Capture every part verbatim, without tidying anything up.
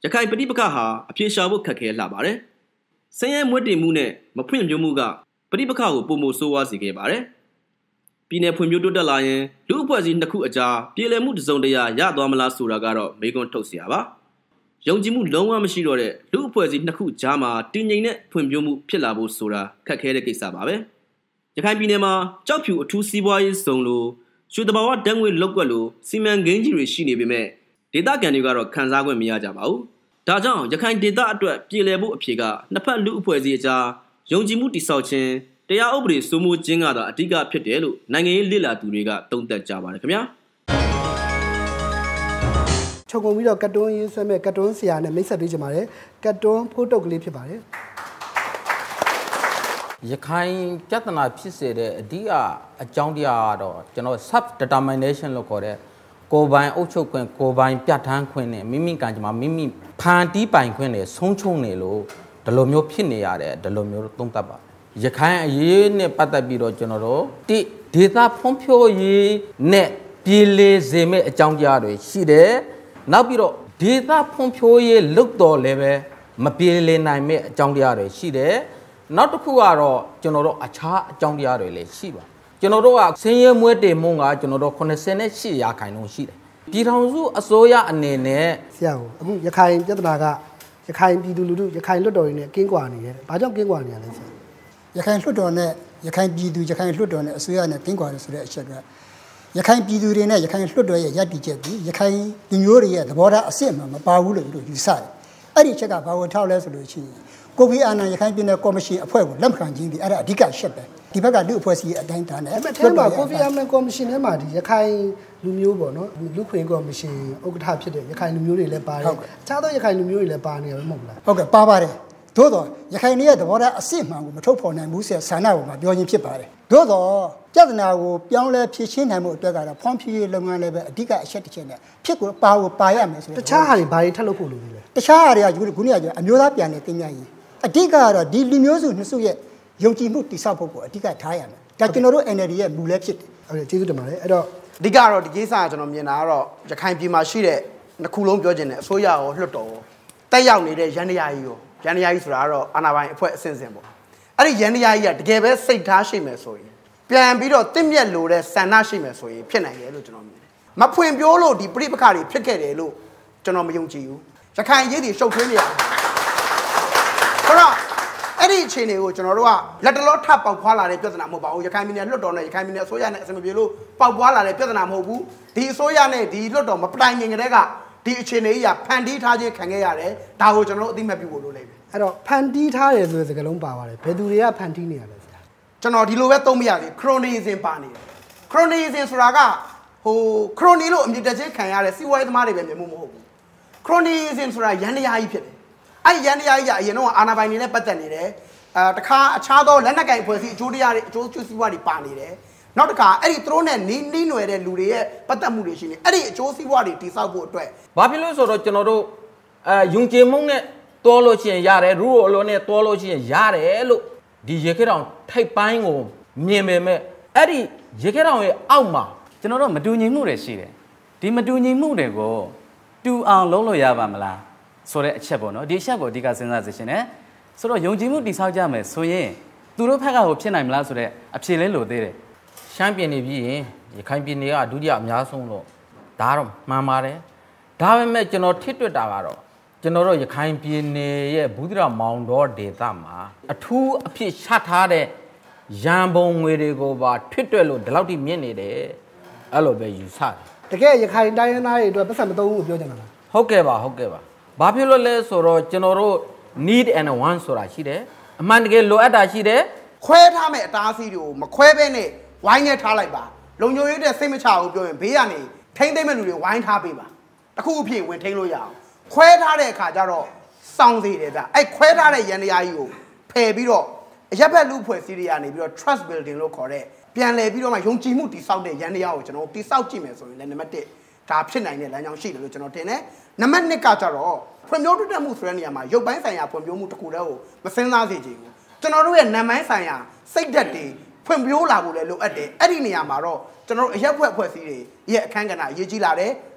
ခိုင်ပဋိပက္ခဟာအပြေရှားဖို့ခက်ခဲလာပါတယ်။ဆင်းရဲမွဲတေမှုနဲ့မဖွင့်ပြမှုကပဋိပက္ခကိုပုံမဆိုးဝါးစေခဲ့ပါတယ်။ပြည်내ဖွံ့ဖြိုးတိုးတက်လာရင်လူအဖွဲ့အစည်းနှစ်ခုအကြားပြည်လည်မှုတစုံတရာရသွားမလားဆိုတာကတော့မေးခွန်းထုတ်စရာပါ။ယုံကြည်မှုလုံးဝမရှိတော့တဲ့လူအဖွဲ့အစည်းနှစ်ခုကြားမှာတည်ငြိမ်တဲ့ဖွံ့ဖြိုးမှုဖြစ်လာဖို့ဆိုတာခက်ခဲတဲ့ကိစ္စပါပဲ။ရခိုင်ပြည်နယ်မှာကြောက်ဖြူအထူးစီးပွားရေးဇုံလိုရွှေတဘာဝတန်းငွေလောက်ကွက်လိုစီမံကိန်းကြီးတွေရှိနေပေမဲ့ဒေသခံတွေကတော့ခံစား권မရကြပါဘူး။ဒါကြောင့်ရခိုင်ဒေသအတွက်ပြည်လည်ဖို့အဖြေကနှစ်ဖက်လူအဖွဲ့အစည်းအကြားယုံကြည်မှုတည်ဆောက်ခြင်းတရားဥပဒေစိုးမိုးခြင်းကတော့အဓိကဖြစ်တယ်လို့နိုင်ငံရေးလေ့လာသူတွေကသုံးသပ်ကြပါတယ်ခင်ဗျာခြုံငုံပြီးတော့ကတ်တွန်းရေးဆွဲမဲ့ကတ်တွန်းဆရာနဲ့မိတ်ဆက်ပေးကြပါတယ်ကတ်တွန်းဖိုးတုတ်ကလေးဖြစ်ပါတယ်ရခိုင်ပြဿနာဖြစ်စေတဲ့အဓိကအကြောင်းတရားကတော့ကျွန်တော် sub determination လို့ခေါ်တဲ့ကိုယ်ပိုင်အုပ်ချုပ်ခွင့်ကိုယ်ပိုင်ပြဋ္ဌာန်းခွင့်နဲ့မိမိကံကြမ္မာမိမိဖန်တီးပိုင်ခွင့်နဲ့ဆုံးချုံနေလို့ဒီလိုမျိုးဖြစ်နေရတယ်ဒီလိုမျိုးသုံးသပ်ပါရခိုင်အရေးနဲ့ပတ်သက်ပြီးတော့ကျွန်တော်တို့တိဒေသဖွံ့ဖြိုးရေးနဲ့ပြည်လေစေမဲ့အကြောင်းကြားတွေရှိတယ်နောက်ပြီးတော့ဒေသဖွံ့ဖြိုးရေးလွတ်တော်လည်းပဲမပြေလည်နိုင်မဲ့အကြောင်းတရားတွေရှိတယ်နောက်တစ်ခုကတော့ကျွန်တော်တို့အခြားအကြောင်းတရားတွေလည်းရှိပါကျွန်တော်တို့ကဆင်းရဲမွဲတေမှုကကျွန်တော်တို့eighty-eightရာခိုင်နှုန်းရှိတယ်ပြည်ထောင်စုအစိုးရအနေနဲ့ဆရာကိုအခုရခိုင်ပြဿနာကရခိုင်ပြည်သူလူထုရခိုင်လွတ်တော်တွေနဲ့ကင်းကွာနေတယ်ဘာကြောင့်ကင်းကွာနေရလဲဆရာရခိုင်လွတ်တော်နဲ့ရခိုင်ပြည်သူရခိုင်လွတ်တော်နဲ့အစိုးရနဲ့ကင်းကွာတယ်ဆိုတဲ့အချက်ကရခိုင်ပြည်သူတွေနဲ့ရခိုင်လွတ်တော်ရဲ့ရည်တည်ချက်ပြီးရခိုင်လူမျိုးတွေရဲ့သဘောထားအစစ်အမှန်မပါဘူးလို့ယူဆတယ်အဲ့ဒီအချက်ကဘာကိုထောက်လဲဆိုလို့ရှိရင်ကိုဖီအာနန်ရခိုင်ပြည်နယ်ကော်မရှင်အဖွဲ့ကိုလက်ခံခြင်းဒီအဲ့ဒါအဓိကရှက်ပဲဒီဘက်ကလူအဖွဲ့အစည်းအတိုင်းတာနဲ့အဲ့မဲ့ထဲမှာကိုဖီအာနန်ကော်မရှင်ထဲမှာဒီရခိုင်လူမျိုးပေါ့နော်လူခွင့်ကော်မရှင်ဥက္ကဋ္ဌဖြစ်တဲ့ရခိုင်လူမျိုးတွေလည်းပါတယ်အခြားသောရခိုင်လူမျိုးတွေလည်းပါနေရမှာမဟုတ်လားဟုတ်ကဲ့ပါပါတယ်သို့တော့ရခိုင်တွေရဲ့သဘောထားအစစ်မှန်ကိုမထုတ်ဖော်နိုင်ဘူးဆိုဆန္ဒကိုမှပြောချင်းဖြစ်ပါတယ်သို့တော့ပြဿနာကိုပြောင်းလဲဖြေရှင်းနိုင်မှုအတွက်ကတော့ဖွံ့ဖြိုးရေးလုပ်ငန်းလည်းပဲအဓိကအချက်တစ်ချက်နဲ့ဖြစ်ကိုပါကိုပါရမယ်ဆိုတော့တခြားဟာတွေဘာတွေထပ်လုပ်ဖို့လိုလဲတခြားဟာတွေကခုနကပြောအမျိုးသားပြန်နေတင်မြရင်အဓိကကတော့ဒီလူမျိုးစုနှစ်စုရဲ့ယုံကြည်မှုတည်ဆောက်ဖို့ကိုအဓိကထားရမယ်ဒါကျွန်တော်တို့ N L D ရဲ့မူလည်းဖြစ်တယ်ဟုတ်ကဲ့ကျေးဇူးတင်ပါတယ်အဲ့တော့အဓိကတော့ဒီကိစ္စကကျွန်တော်မြင်တာကတော့ရခိုင်ပြည်မှာရှိတဲ့နှစ်ခုလုံးပြောချင်တယ်အစိုးရရောလွှတ်တော်ရောတက်ရောက်နေတဲ့ရန်တရားကြီးရောရန်တရားကြီးဆိုတာကတော့အာဏာပိုင်အဖွဲ့အဆင့်ဆင့်ပေါ့အဲ့ဒီရန်တရားကြီးကတကယ်ပဲစိတ်ထားရှိမယ်ဆိုရင်ပြန်ပြီးတော့တင့်မြက်လို့တဲ့ဆန္ဒရှိမယ်ဆိုရင်ဖြစ်နိုင်တယ်လို့ကျွန်တော်မြင်တယ်မဖွင့်ပြောလို့ဒီပြိပခါတွေဖြစ်ခဲ့တယ်လို့ကျွန်တော်မယုံကြည်ဘူးရခိုင်ရေးတွေရှုပ်ထွေးနေရတယ်ဆိုတော့အဲ့ဒီအခြေအနေကိုကျွန်တော်တို့ကလက်တလောထပ်ပေါက်ဖွာလာတဲ့ပြဿနာမဟုတ်ပါဘူးရခိုင်ပြည်နယ်လွှတ်တော်နဲ့ရခိုင်ပြည်နယ်အစိုးရနဲ့အစမပြေလို့ပေါက်ဖွာလာတဲ့ပြဿနာမဟုတ်ဘူးဒီအစိုးရနဲ့ဒီလွှတ်တော်မတိုင်ခင်ကတည်းကဒီအခြေအနေကြီးကဖန်တီးထားခြင်းခံခဲ့ရတယ်ဒါကိုကျွန်တော်တို့အသိမှတ်ပြုဖို့လိုလိမ့်မယ်အဲ့တော့ဖန်တီးထားတယ်ဆိုတဲ့စကားလုံးပါပါတယ်ဘယ်သူတွေကဖန်တီးနေရလဲဆရာကျွန်တော်ဒီလိုပဲသုံးမရသေး chronism ပါနေတယ် chronism ဆိုတာကဟို chrony လို့အမည်တက်ချင်းခံရတဲ့စီးပွားရေးသမားတွေပဲမြင်မှုမဟုတ်ဘူး chronism ဆိုတာရန်တရားကြီးဖြစ်တယ်အဲ့ရန်တရားကြီးကအရင်တော့အာဏာပိုင်တွေနဲ့ပတ်သက်နေတယ်အဲတခါအခြားသောလက်နက်ကိုင်အဖွဲ့အစည်းအကျိုးတရားတွေအကျိုးကျိုးစီးပွားတွေပါနေတယ်နောက်တစ်ခါအဲ့ဒီသူတို့နဲ့နီးနီးနွယ်တဲ့လူတွေရဲ့ပတ်သက်မှုတွေရှိနေအဲ့ဒီအကျိုးစီးပွားတွေတိစောက်ဖို့အတွက်ဘာဖြစ်လို့ဆိုတော့ကျွန်တော်တို့အဲယုံကြည်မှုနဲ့တွားလို့ရှိရင်ရတယ်ရူအလိုနဲ့တွားလို့ရှိရင်ရတယ်လို့ဒီရေခဲတောင်ထိပ်ပိုင်းကိုမြင်ပေမဲ့အဲ့ဒီရေခဲတောင်ရဲ့အောက်မှာကျွန်တော်တို့မတူညီမှုတွေရှိတယ်ဒီမတူညီမှုတွေကိုတူအောင်လုံးလို့ရပါမလားဆိုတဲ့အချက်ပေါ့နော်ဒီအချက်ကိုအဓိကစဉ်းစားစေချင်တယ်ဆိုတော့ယုံကြည်မှုတည်ဆောက်ကြမယ်ဆိုရင်သူတို့ဘက်ကဟိုဖြစ်နိုင်မလားဆိုတဲ့အဖြေလဲလို့သေးတယ်ရှမ်းပြည်နယ်ပြည်ရင်ရခိုင်ပြည်နယ်ကဒုတိယအများဆုံးလို့ဒါတော့မှန်ပါတယ်ဒါပေမဲ့ကျွန်တော်ထစ်တွက်တာကတော့ကျွန်တော်တို့ရခိုင်ပြည်နယ်ရဲ့ဘူးသီးတောင်မောင်တော်ဒေသမှာအထူးအဖြစ်ချထားတဲ့ရန်ပုံငွေတွေကိုပါထွတ်တွက်လို့ဒီလောက်ထိမြင့်နေတယ်အဲ့လိုပဲယူဆတယ်တကယ်ရခိုင်တိုင်းရင်းသားတွေအတွက်ပတ်စံမသုံးဘူးပြောကြမှာလားဟုတ်ကဲ့ပါဟုတ်ကဲ့ပါဘာဖြစ်လို့လဲဆိုတော့ကျွန်တော်တို့ need and want ဆိုတာရှိတယ်အမှန်တကယ်လိုအပ်တာရှိတယ်ခွဲထားမဲ့အတားအဆီးတွေကိုမခွဲဘဲနဲ့ဝိုင်းနေထားလိုက်ပါလုံခြုံရေးတဲ့စိတ်မချဘူးပြောရင်ဘေးကနေထိမ့်သိမ့်မဲ့လူတွေဝိုင်းထားပေးပါတခုအဖြစ်ဝင်ထိန်းလို့ရအောင်ခွဲထားတဲ့အခါကျတော့စောင်းစေတယ်ဗျအဲ့ခွဲထားတဲ့ရန်တရားကြီးကိုဖယ်ပြီးတော့အရက်ဘက်လူဖွဲ့စည်းတွေကနေပြီးတော့ trust building လို့ခေါ်တဲ့ပြန်လည်ပြီးတော့မှယုံကြည်မှုတည်ဆောက်တဲ့ရန်တရားကိုကျွန်တော်တည်ဆောက်ကြည့်မယ်ဆိုရင်လည်းနံပါတ်oneဒါဖြစ်နိုင်တဲ့လမ်းကြောင်းရှိတယ်လို့ကျွန်တော်ထင်တယ်နံပါတ်twoကကြတော့ဖွံ့ဖြိုးတိုးတက်မှုဆိုတဲ့နေရာမှာရုပ်ပိုင်းဆိုင်ရာဖွံ့ဖြိုးမှုတစ်ခုတည်းကိုမစင်းစားစေချင်ဘူးကျွန်တော်တို့ရဲ့နာမ်ပိုင်းဆိုင်ရာစိတ်ဓာတ်တွေဖွံ့ဖြိုးလာဖို့လည်းလိုအပ်တယ်အဲ့ဒီနေရာမှာတော့ကျွန်တော်တို့အရက်ဖွဲ့ဖွဲ့စည်းတွေရဲ့အခန်းကဏ္ဍအရေးကြီးလာတယ်တ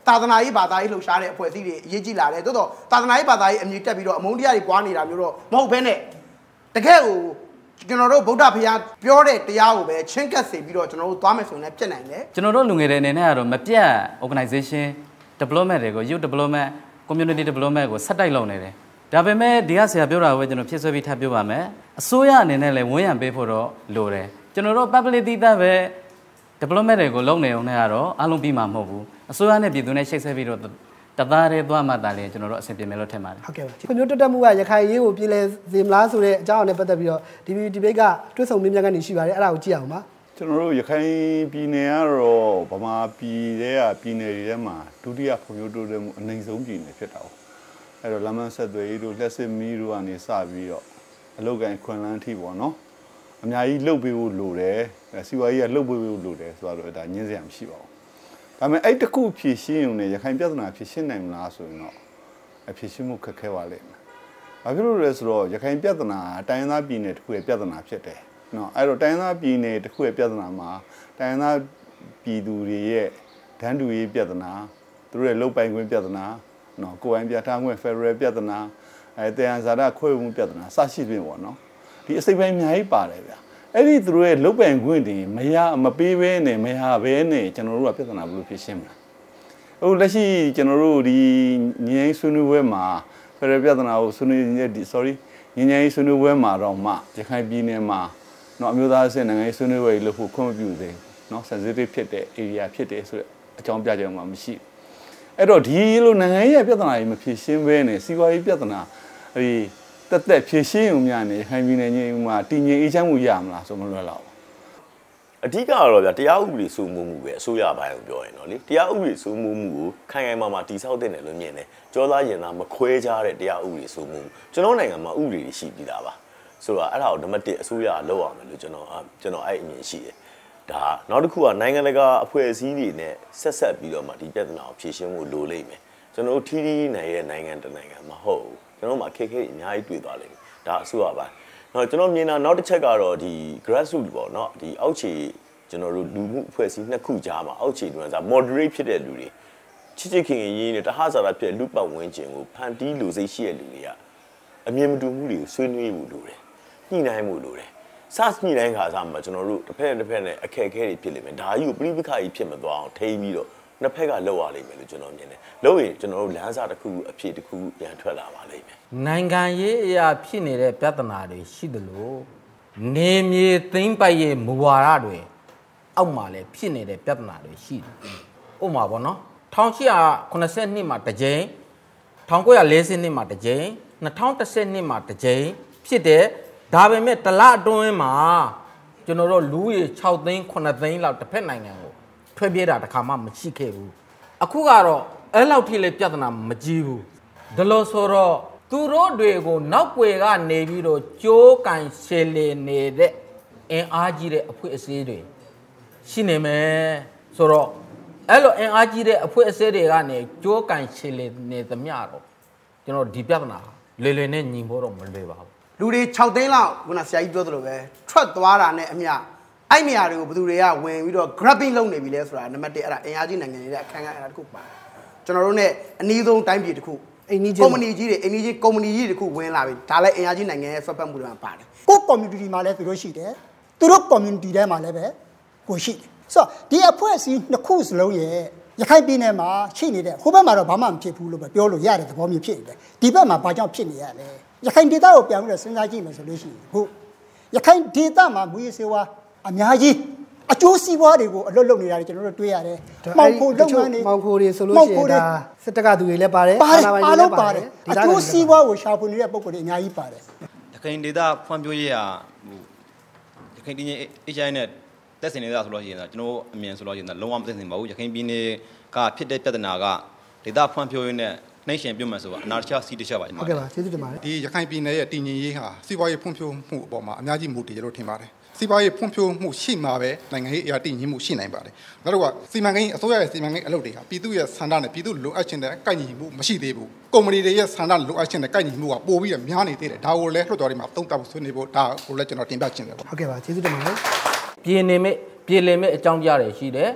သာသနာရေးဘာသာရေးလှုပ်ရှားတဲ့အဖွဲ့အစည်းတွေအရေးကြီးလာတယ်တိုးတော့သာသနာရေးဘာသာရေးအမြင့်တက်ပြီးတော့အမုန်းတရားတွေပွားနေတာမျိုးတော့မဟုတ်ဘဲနဲ့တကယ်ကိုကျွန်တော်တို့ဗုဒ္ဓဘုရားပြောတဲ့တရားကိုပဲချင်းကပ်စေပြီးတော့ကျွန်တော်တို့သွားမယ်ဆိုရင်ပြတ်နိုင်တယ်ကျွန်တော်တို့လူငယ်တွေအနေနဲ့ကတော့မပြတ် organization development တွေကို youth development community development ကိုဆက်တိုက်လုပ်နေတယ်ဒါပေမဲ့ဒီကဆရာပြောတာကိုကျွန်တော်ဖြည့်ဆွဲပြီးထပ်ပြောပါမယ်အစိုးရအနေနဲ့လည်းဝန်းရံပေးဖို့တော့လိုတယ်ကျွန်တော်တို့ public တည်တဲ့ပဲ development တွေကိုလုပ်နေအောင်လည်းကတော့အားလုံးပြီးမှာမဟုတ်ဘူးအစိုးရနဲ့ပြည်သူနဲ့ချိတ်ဆက်ပြီးတော့တသားတည်းသွားမှတာလေကျွန်တော်တို့အဆင်ပြေမယ်လို့ထင်ပါတယ်ဟုတ်ကဲ့ပါဖွံ့ဖြိုးတိုးတက်မှုကရခိုင်ရေးကိုပြည်လဲစေမလားဆိုတဲ့အကြောင်းအရာနဲ့ပတ်သက်ပြီးတော့ ဒီ ဗီ ဘီ debate ကတွဲဆုံမြင်မြန်ကနေရှိပါတယ်အဲ့ဒါကိုကြည့်အောင်ပါကျွန်တော်တို့ရခိုင်ပြည်နယ်ကတော့ဗမာပြည်တွေကပြည်နယ်တွေထဲမှာဒုတိယဖွံ့ဖြိုးတိုးတက်မှုအနိုင်ဆုံးပြည်နယ်ဖြစ်တာပေါ့အဲ့တော့လမ်းမဆက်သွယ်ရေးတို့လက်စစ်မီးတို့ကနေစပြီးတော့အလုပ်ကိုင်ခွန်လန်းထိပေါ့နော်အများကြီးလှုပ်ပေးဖို့လိုတယ်စီဝါကြီးကလှုပ်ပေးဖို့လိုတယ်ဆိုတော့ဒါညင်းစရာမရှိပါဘူးဒါပေမဲ့အဲ့တခုဖြည့်ရှင်းုံနဲ့ရခိုင်ပြည်နယ်ဖြည့်ရှင်းနိုင်မလားဆိုရင်တော့အဖြည့်ရှင်းမှုခက်ခဲပါလိမ့်မယ်။ဘာဖြစ်လို့လဲဆိုတော့ရခိုင်ပြည်နယ်တိုင်းသားပြည်နယ်တစ်ခုရဲ့ပြည်နယ်ဖြစ်တယ်။နော်အဲ့တော့တိုင်းသားပြည်နယ်တစ်ခုရဲ့ပြည်နယ်မှာတိုင်းသားပြည်သူတွေရဲ့ဒန်းတူရေးပြည်နယ်သူတို့ရဲ့လုံပိုင်ခွင့်ပြည်နယ်နော်ကိုယ်ပိုင်ပြဋ္ဌာန်းခွင့် Federal ပြည်နယ်အဲတရားဇာတခွဲဝေမှုပြည်နယ်စရှိပြင်ပေါ့နော်ဒီအစိပ်ပိုင်းအများကြီးပါတယ်ဗျာအဲ့ဒီသူတို့ရဲ့လုံပိုင်ခွင့်တွေမရမပေးဘဲနဲ့မရဘဲနဲ့ကျွန်တော်တို့ကပြည်နယ်ဘယ်လိုဖြစ်ရှင်းမလဲဟိုလက်ရှိကျွန်တော်တို့ဒီငင်းဆွေးနွေးပွဲမှာ Federal ပြည်နယ်ကိုဆွေးနွေးနေဒီ sorry ငင်းငင်းဆွေးနွေးပွဲမှာတော့မှရခိုင်ပြည်နယ်မှာနော်အမျိုးသားအဆင့်နိုင်ငံရေးဆွေးနွေးပွဲလုပ်ဖို့ခွင့်မပြုသေးဘူးနော် sensitive ဖြစ်တဲ့ area ဖြစ်တဲ့ဆိုတဲ့အကြောင်းပြချက်မှမရှိအဲ့တော့ဒီလိုနိုင်ငံရေးပြဿနာတွေမဖြေရှင်းဘဲနဲ့စီးပွားရေးပြဿနာအဲဒီတက်တက်ဖြေရှင်းုံများနေခိုင်ပြည်နယ်ကြီးမှာတည်ငြိမ်အေးချမ်းမှုရမလားဆိုမလွယ်တော့အဓိကကတော့ဗျာတရားဥပဒေစိုးမိုးမှုပဲအစိုးရဘိုင်းကိုပြောရင်တော့လေတရားဥပဒေစိုးမိုးမှုကိုခိုင်ခိုင်မာမာတည်ဆောက်တဲ့နယ်လို့မြင်တယ်ကြောသားရင်သားမခွဲခြားတဲ့တရားဥပဒေစိုးမိုးမှုကျွန်တော်နိုင်ငံမှာဥပဒေတွေရှိပြီးသားပါဆိုတော့အဲ့ဒါကိုနံပါတ်တစ်အစိုးရကလုပ်အောင်လို့ကျွန်တော်ကျွန်တော်အဲ့အမြင်ရှိတယ်ဒါနောက်တစ်ခုကနိုင်ငံတကာအဖွဲ့အစည်းတွေနဲ့ဆက်ဆက်ပြီးတော့မှဒီပြဿနာကိုဖြေရှင်းဖို့လိုလိမ့်မယ်ကျွန်တော်တို့ထီးထီးနိုင်ရဲ့နိုင်ငံတနိုင်ငံမဟုတ်ဘူးကျွန်တော်တို့မှာအခက်အခဲအများကြီးတွေ့သွားလိမ့်မယ်ဒါအစိုးရပိုင်းနော်ကျွန်တော်မြင်တာနောက်တစ်ချက်ကတော့ဒီ grassroots ပေါ့နော်ဒီအောက်ခြေကျွန်တော်တို့လူမှုအဖွဲ့အစည်းနှစ်ခုကြားမှာအောက်ခြေတွင်ဆို moderate ဖြစ်တဲ့လူတွေချစ်ချစ်ခင်ခင်ရင်းနဲ့တဟဇာတဖြစ်လူပတ်ဝန်းကျင်ကိုဖန်တီးလူစိတ်ရှိတဲ့လူတွေကအမြင်မတူမှုတွေကိုဆွေးနွေးဖို့လိုတယ်ညှိနှိုင်းဖို့လိုတယ်စညှိနှိုင်းခါစားမှာကျွန်တော်တို့တစ်ဖက်တစ်ဖက်နဲ့အခက်အခဲတွေဖြစ်လိမ့်မယ်ဒါကြီးကိုပြိပခါကြီးဖြစ်မသွားအောင်ထိန်းပြီးတော့နှစ်ဖက်ကလောက်ရလိမ့်မယ်လို့ကျွန်တော်မြင်တယ်လို့ရင်ကျွန်တော်တို့လမ်းစာတစ်ခုအဖြစ်တစ်ခုပြန်ထွက်လာပါလိမ့်မယ်နိုင်ငံရေးအရာဖြစ်နေတဲ့ပြဿနာတွေရှိသလိုနေမြေသိမ့်ပိုက်ရဲ့မူဝါဒတွေအောက်မှာလည်းဖြစ်နေတဲ့ပြဿနာတွေရှိတယ်ဥပမာပေါ့နော်၁၈၇၂မှာတစ်ကြိမ်၁၉၄၀မှာတစ်ကြိမ်၂၀၁၂မှာတစ်ကြိမ်ဖြစ်တဲ့ဒါပေမဲ့တလအတွင်းမှာကျွန်တော်တို့လူကြီး၆သိန်း၇သိန်းလောက်တစ်ဖက်နိုင်ငံကိုထွက်ပြေးတာတစ်ခါမှမရှိခဲ့ဘူးအခုကတော့အဲ့လောက်ထိလေပြဿနာမကြီးဘူးဒါလို့ဆိုတော့သူတို့တွေကိုနောက်ွယ်ကနေပြီးတော့ကြိုးကန်ရှယ်လီနေတဲ့အင်အားကြီးတဲ့အဖွဲ့အစည်းတွေရှိနေမယ်ဆိုတော့အဲ့လိုအင်အားကြီးတဲ့အဖွဲ့အစည်းတွေကနေကြိုးကန်ရှယ်လီနေသမျှတော့ကျွန်တော်ဒီပြဿနာလေလေနဲ့ညီဖို့တော့မလွယ်ပါဘူးလူတွေ၆သိန်းလောက်ခုနဆရာကြီးပြောသလိုပဲထွက်သွားတာနဲ့အမျှအဲ့နေရာတွေကိုဘယ်သူတွေကဝင်ပြီးတော့ grabbing လုပ်နေပြီလဲဆိုတာနံပါတ်တစ်အဲ့ဒါအင်အားကြီးနိုင်ငံတွေရဲ့အခန်းကဏ္ဍအဲ့ဒါတစ်ခုပါကျွန်တော်တို့ ਨੇ အနည်းဆုံးတိုင်းပြည်တစ်ခုအိမ်ကြီးကုမ္ပဏီကြီးတွေအိမ်ကြီးကုမ္ပဏီကြီးတစ်ခုဝင်လာပြီဒါလည်းအင်အားကြီးနိုင်ငံရဲ့ဆွတ်ဖက်မှုတွေမှာပါတယ်ကို community မှာလည်းသူတို့ရှိတယ်သူတို့ community ထဲမှာလည်းပဲကိုရှိတယ်ဆိုတော့ဒီအဖွဲ့အစည်းနှစ်ခုစလုံးရဲ့ရခိုင်ပြည်နယ်မှာရှိနေတဲ့ဟိုဘက်မှာတော့ဘာမှမဖြစ်ဘူးလို့ပဲပြောလို့ရတဲ့သဘောမျိုးဖြစ်နေတယ်ဒီဘက်မှာဘာကြောင့်ဖြစ်နေရလဲရခိုင်ဒေသကိုပြန်ပြီးတော့စဉ်းစားကြည့်မယ်ဆိုလို့ရှိရင်ဟုတ်ရခိုင်ဒေသမှာမူရစေဝါအများကြီးအကျိုးစီးပွားတွေကိုအလွတ်လုပ်နေတာကျွန်တော်တို့တွေ့ရတယ်။မှောင်ခိုလုပ်ငန်းတွေမှောင်ခိုတွေဆိုလို့ရှိရင်ဒါစစ်တပ်ကသူတွေလည်းပါတယ်အာဏာပိုင်တွေလည်းပါတယ်အကျိုးစီးပွားကိုရှာဖွေနေတဲ့ပုံစံတွေအများကြီးပါတယ်။ရခိုင်ဒေသဖွံ့ဖြိုးရေးဟာဟိုရခိုင်ပြည်နယ်အေဂျိုင်းနဲ့တက်စင်နေတာဆိုလို့ရှိရင်ကျွန်တော်အမြင်ဆိုလို့ရှိရင်လုံးဝမတက်စင်ပါဘူး။ရခိုင်ပြည်နယ်ကဖြစ်တဲ့ပြဿနာကဒေသဖွံ့ဖြိုးရေးနဲ့နှိမ့်ရှင်ပြုတ်မှဆိုတော့အနာတခြားစီးတခြားပါဟုတ်ကဲ့ပါကျေးဇူးတင်ပါတယ်ဒီရခိုင်ပြည်နယ်ရဲ့တည်ငြိမ်ရေးဟာစီးပွားရေးဖွံ့ဖြိုးမှုအပေါ်မှာအများကြီးမူတည်ကြလို့ထင်ပါတယ်စီးပွားရေးဖွံ့ဖြိုးမှုရှိမှပဲနိုင်ငံရေးအရာတည်ငြိမ်မှုရှိနိုင်ပါတယ်နောက်တော့စီမံကိန်းအစိုးရရဲ့စီမံကိန်းအလုပ်တွေဟာပြည်သူရဲ့ဆန္ဒနဲ့ပြည်သူလိုအပ်ခြင်းတဲ့ကိုက်ညီမှုမရှိသေးဘူးကုမ္ပဏီတွေရဲ့ဆန္ဒလိုအပ်ခြင်းနဲ့ကိုက်ညီမှုကပိုပြီးတော့များနေသေးတယ်ဒါကိုလည်းလွှတ်တော်တွေမှာသုံးသပ်ဆွေးနွေးဖို့ဒါကိုလည်းကျွန်တော်တင်ပြချင်တယ်ပေါ့ဟုတ်ကဲ့ပါကျေးဇူးတင်ပါတယ်ပြည်နေမဲ့ပြည်လည်မဲ့အကြောင်းကြားတွေရှိတယ်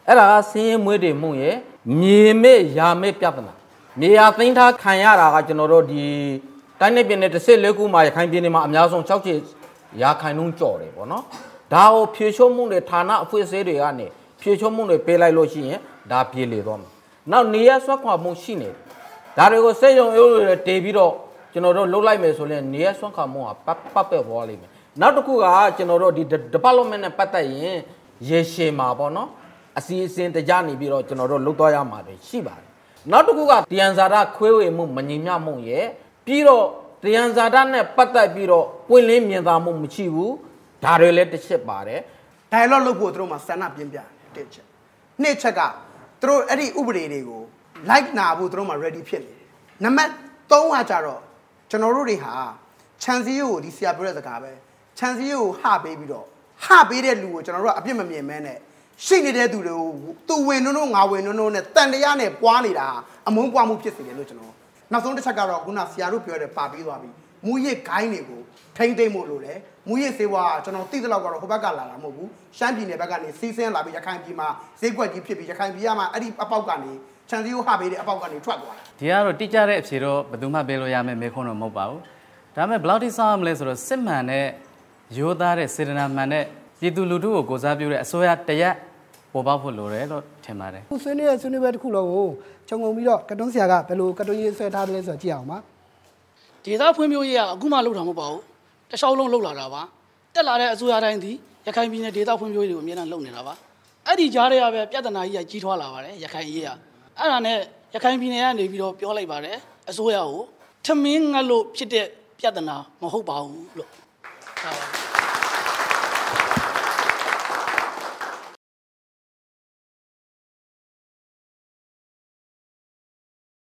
အဲ့ဒါကဆင်းရဲမွေးတွေမှုရဲ့မြေမဲ့ရာမဲ့ပြဿနာမြေယာသိမ်းထားခံရတာကကျွန်တော်တို့ဒီတိုင်းနယ်ပြည်နယ်တစ်စစ်လေးခုမှာရခိုင်ပြည်နယ်မှာအများဆုံး၆ချီရာခိုင်နှုန်းကျော်တယ်ပေါ့နော်ဒါကိုဖြေချိုးမှုတွေဌာနအဖွဲ့အစည်းတွေကနေဖြေချိုးမှုတွေပေးလိုက်လို့ရှိရင်ဒါပြေလေသွားမှာနောက်နေရဆွတ်ခွာမှုရှိနေတယ်ဒါတွေကိုစိတ်ယုံရိုးတွေတေးပြီးတော့ကျွန်တော်တို့လှုပ်လိုက်မယ်ဆိုရင်နေရဆွတ်ခွာမှုကပတ်ပတ်ပဲပေါ်လိမ့်မယ်နောက်တစ်ခုကကျွန်တော်တို့ဒီ development နဲ့ပတ်သက်ရင်ရေရှည်မှာပေါ့နော်အစီအစဉ်တကြနေပြီးတော့ကျွန်တော်တို့လှုပ်သွားရမှာတွေရှိပါတယ်နောက်တစ်ခုကတယံဇာတာခွဲဝေမှုမငြိမ်မမှုရဲ့ပြီးတော့တယံဇာတာနဲ့ပတ်သက်ပြီးတော့ပွင့်လင်းမြင်သာမှုမရှိဘူးဒါတွေလည်းတစ်ချက်ပါတယ် dialogue လုပ်ဖို့သူတို့မှာဆန္ဒပြင်းပြတစ်ချက်နှစ်ချက်ကသူတို့အဲ့ဒီဥပဒေတွေကို like နာဖို့သူတို့မှာ ready ဖြစ်နေတယ်နံပါတ်သုံးကကြတော့ကျွန်တော်တို့တွေဟာခြံစည်းရိုးကိုဒီဆရာပြောတဲ့စကားပဲခြံစည်းရိုးကိုဟပေးပြီးတော့ဟပေးတဲ့လူကိုကျွန်တော်တို့ကအပြစ်မမြင်မဲနဲ့ရှိနေတဲ့သူတွေကိုသူဝင်နုံနုံငါဝင်နုံနုံနဲ့တန်တရားနဲ့ပွားနေတာအမုန်းပွားမှုဖြစ်စေတယ်လို့ကျွန်တော်နောက်ဆုံးတစ်ချက်ကတော့ခုနဆရာတို့ပြောတဲ့ပါပြီးသွားပြီမူရစ်ဂိုင်းတွေကိုထိမ့်သိမ့်ဖို့လိုတယ်မူရစ်စေဝါကျွန်တော်သိသလောက်ကတော့ဟိုဘက်ကလာတာမဟုတ်ဘူးရှမ်းပြည်နယ်ဘက်ကနေစီးဆင်းလာပြီးရခိုင်ပြည်မှာဈေးကွက်ကြီးဖြစ်ပြီးရခိုင်ပြည်မှာအဲ့ဒီအပေါက်ကနေခြံစည်းရိုးဟပေးတဲ့အပေါက်ကနေထွက်သွားတာဒီကတော့တိကျတဲ့အဖြေတော့ဘယ်သူမှပေးလို့ရမယ်မေခွန်းတော့မဟုတ်ပါဘူးဒါပေမဲ့ဘယ်လောက်ထိစောင့်ရမလဲဆိုတော့စစ်မှန်တဲ့ရိုးသားတဲ့စေတနာမှန်တဲ့ပြည်သူလူထုကိုကိုစားပြုတဲ့အစိုးရတရက်ပေါ်ပေါက်ဖို့လိုတယ်လို့ထင်ပါတယ်ခုဆွေးနွေးရဆွေးနွေးပွဲတစ်ခုလုံးကိုခြုံငုံပြီးတော့ကတွန်းဆရာကဘယ်လိုကတွန်းရေးဆွဲထားတယ်လဲဆိုတော့ကြည့်အောင်ပါဒေသဖွံ့ဖြိုးရေးကအခုမှလုပ်တာမဟုတ်ပါဘူးတခြားလုံးလုပ်လာတာပါတက်လာတဲ့အစိုးရတိုင်းဒီရခိုင်ပြည်နယ်ဒေသဖွံ့ဖြိုးရေးကိုအများအားလုပ်နေတာပါအဲ့ဒီကြားတွေကပဲပြဿနာကြီးကကြီးထွားလာပါတယ်ရခိုင်ရေးကအဲ့ဒါနဲ့ရခိုင်ပြည်နယ်ကနေပြီးတော့ပြောလိုက်ပါတယ်အစိုးရကိုထမင်းငတ်လို့ဖြစ်တဲ့ပြဿနာမဟုတ်ပါဘူးလို့